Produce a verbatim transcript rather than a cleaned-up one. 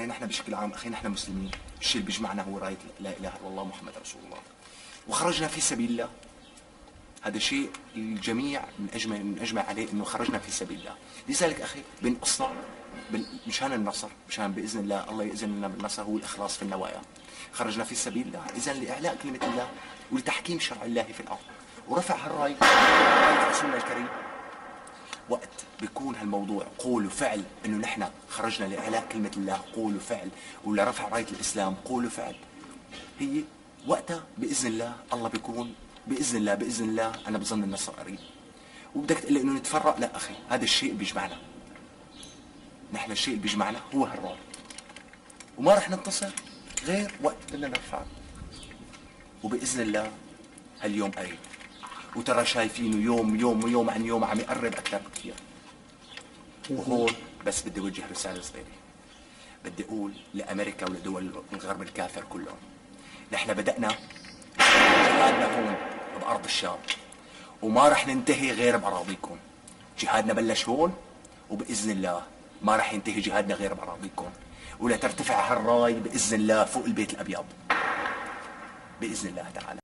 يعني نحن بشكل عام اخي نحن مسلمين، الشيء اللي بيجمعنا هو رايه لا اله الا الله محمد رسول الله، وخرجنا في سبيل الله. هذا شيء الجميع من اجمع من اجمع عليه انه خرجنا في سبيل الله. لذلك اخي بنقصنا مشان النصر، مشان باذن الله الله ياذن لنا بالنصر، هو الاخلاص في النوايا. خرجنا في سبيل الله اذا لاعلاء كلمه الله ولتحكيم شرع الله في الارض، ورفع هالرايه رايه رسولنا الكريم. وقت بيكون هالموضوع قول وفعل، انه نحن خرجنا لاعلاء كلمه الله قول وفعل، ولا رفع رايه الاسلام قول وفعل، هي وقتها باذن الله الله بيكون باذن الله باذن الله انا بظن النصر قريب. وبدك تقول لي انه نتفرق؟ لا اخي، هذا الشيء بيجمعنا. نحن الشيء اللي بيجمعنا هو هالرايه، وما رح ننتصر غير وقت بدنا نرفع. وباذن الله هاليوم قريب، وترى شايفينه يوم يوم ويوم عن يوم عم يقرب اكثر بكثير. وهون بس بدي اوجه رساله صغيره، بدي اقول لامريكا ولدول الغرب الكافر كلهم، نحن بدأنا جهادنا هون بارض الشام، وما رح ننتهي غير باراضيكم. جهادنا بلش هون، وباذن الله ما رح ينتهي جهادنا غير باراضيكم، ولا ترتفع هالراي باذن الله فوق البيت الابيض باذن الله تعالى.